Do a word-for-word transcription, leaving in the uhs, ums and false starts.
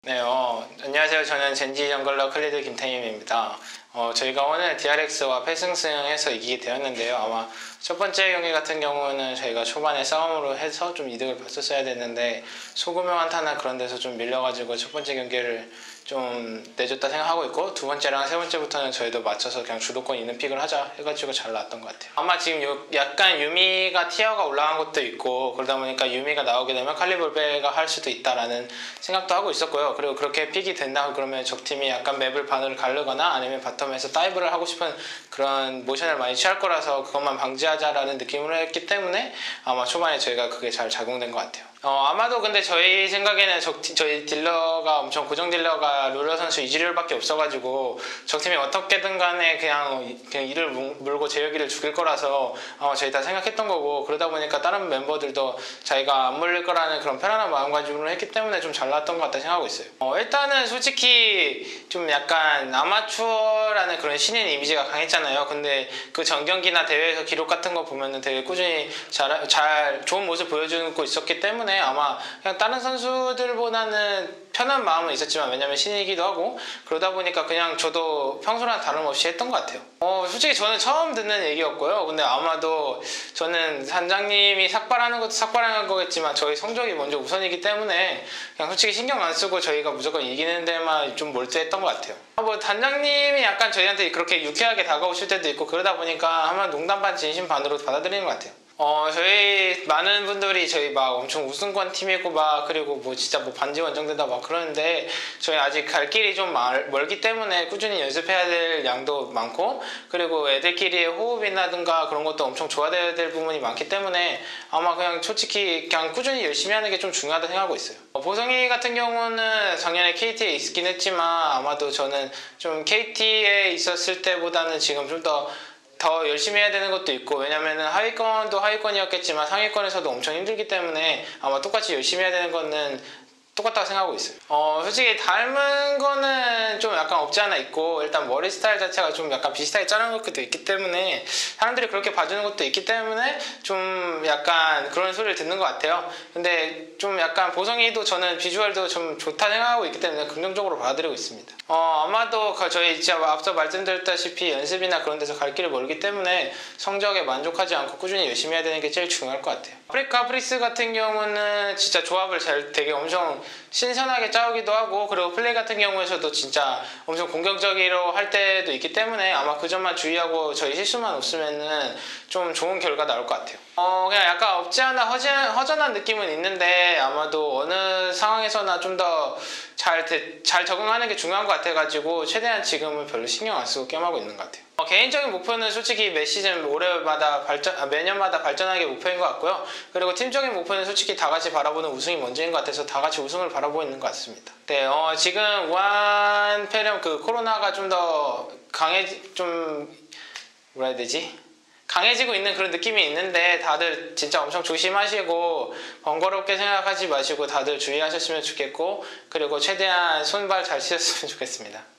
네, 어, 안녕하세요. 저는 젠지 정글러 클리드 김태임입니다. 어, 저희가 오늘 디알엑스와 패승승해서 이기게 되었는데요. 아마 첫 번째 경기 같은 경우는 저희가 초반에 싸움으로 해서 좀 이득을 봤었어야 됐는데 소규모 한타나 그런 데서 좀 밀려가지고 첫 번째 경기를 좀 내줬다 생각하고 있고, 두 번째랑 세 번째부터는 저희도 맞춰서 그냥 주도권 있는 픽을 하자 해가지고 잘 나왔던 것 같아요. 아마 지금 요, 약간 유미가 티어가 올라간 것도 있고, 그러다 보니까 유미가 나오게 되면 칼리볼베가 할 수도 있다라는 생각도 하고 있었고요. 그리고 그렇게 픽이 된다 그러면 적팀이 약간 맵을 반으로 가르거나 아니면 바텀에서 다이브를 하고 싶은 그런 모션을 많이 취할 거라서 그것만 방지하자라는 느낌으로 했기 때문에 아마 초반에 저희가 그게 잘 작용된 것 같아요. 어, 아마도 근데 저희 생각에는 적, 저희 딜러가 엄청 고정 딜러가 룰러 선수 이즈리얼밖에 없어가지고 적팀이 어떻게든 간에 그냥, 그냥 이를 물고 제혁이를 죽일 거라서 아마 저희 다 생각했던 거고, 그러다 보니까 다른 멤버들도 자기가 안 물릴 거라는 그런 편안한 마음가짐으로 했기 때문에 좀 잘 나왔던 것 같다 생각하고 있어요. 어, 일단은 솔직히 좀 약간 아마추어라는 그런 신인 이미지가 강했잖아요. 근데 그 전경기나 대회에서 기록 같은 거 보면은 되게 꾸준히 잘, 잘 좋은 모습 보여주고 있었기 때문에 아마 그냥 다른 선수들보다는 편한 마음은 있었지만, 왜냐면 신이기도 하고 그러다 보니까 그냥 저도 평소랑 다름없이 했던 것 같아요. 어, 솔직히 저는 처음 듣는 얘기였고요. 근데 아마도 저는 단장님이 삭발하는 것도 삭발하는 거겠지만 저희 성적이 먼저 우선이기 때문에 그냥 솔직히 신경 안 쓰고 저희가 무조건 이기는 데만 좀 몰두했던 것 같아요. 뭐 단장님이 약간 저희한테 그렇게 유쾌하게 다가오실 때도 있고 그러다 보니까 아마 농담 반 진심 반으로 받아들이는 것 같아요. 어, 저희 많은 분들이 저희 막 엄청 우승권 팀이고 막 그리고 뭐 진짜 뭐 반지 원정된다 막 그러는데, 저희 아직 갈 길이 좀 말, 멀기 때문에 꾸준히 연습해야 될 양도 많고, 그리고 애들끼리의 호흡이라든가 그런 것도 엄청 좋아져야 될 부분이 많기 때문에 아마 그냥 솔직히 그냥 꾸준히 열심히 하는 게 좀 중요하다 생각하고 있어요. 어, 보성이 같은 경우는 작년에 케이티에 있긴 했지만 아마도 저는 좀 케이티에 있었을 때보다는 지금 좀 더 더 열심히 해야 되는 것도 있고, 왜냐면은 하위권도 하위권이었겠지만 상위권에서도 엄청 힘들기 때문에 아마 똑같이 열심히 해야 되는 거는 똑같다고 생각하고 있어요. 어, 솔직히 닮은 거는 좀 약간 없지 않아 있고, 일단 머리 스타일 자체가 좀 약간 비슷하게 자른 것도 있기 때문에 사람들이 그렇게 봐주는 것도 있기 때문에 좀 약간 그런 소리를 듣는 것 같아요. 근데 좀 약간 보성이도 저는 비주얼도 좀 좋다 생각하고 있기 때문에 긍정적으로 받아들이고 있습니다. 어, 아마도 저희 진짜 앞서 말씀드렸다시피 연습이나 그런 데서 갈 길이 멀기 때문에 성적에 만족하지 않고 꾸준히 열심히 해야 되는 게 제일 중요할 것 같아요. 아프리카 프리스 같은 경우는 진짜 조합을 잘 되게 엄청 신선하게 짜오기도 하고, 그리고 플레이 같은 경우에서도 진짜 엄청 공격적으로 할 때도 있기 때문에 아마 그 점만 주의하고 저희 실수만 없으면은 좀 좋은 결과 나올 것 같아요. 어, 그냥 약간 없지 않아 허전, 허전한 느낌은 있는데 아마도 어느 상황에서나 좀 더 잘 잘 적응하는 게 중요한 것 같아가지고 최대한 지금은 별로 신경 안 쓰고 게임하고 있는 것 같아요. 어, 개인적인 목표는 솔직히 매 시즌 올해마다 발전, 아, 매년마다 발전하는 게 목표인 것 같고요. 그리고 팀적인 목표는 솔직히 다 같이 바라보는 우승이 먼저인 것 같아서 다 같이 우승을 바라보고 있는 것 같습니다. 네, 어, 지금 우한 폐렴 그 코로나가 좀 더 강해, 좀 뭐라 해야 되지? 강해지고 있는 그런 느낌이 있는데 다들 진짜 엄청 조심하시고 번거롭게 생각하지 마시고 다들 주의하셨으면 좋겠고, 그리고 최대한 손발 잘 씻었으면 좋겠습니다.